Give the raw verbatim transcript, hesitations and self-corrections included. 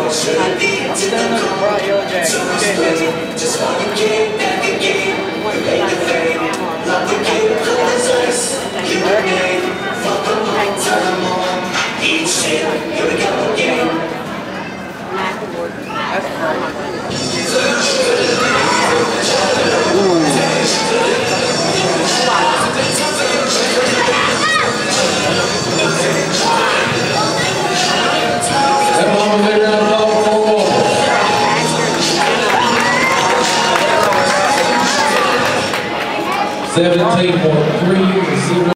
still looking for bright yellow jacket. Just wanna get back again. Make it fade. Love the kid, cold as ice. Keep the game. Fuck the long time on. Each shit, here we go again. That's seventeen point three.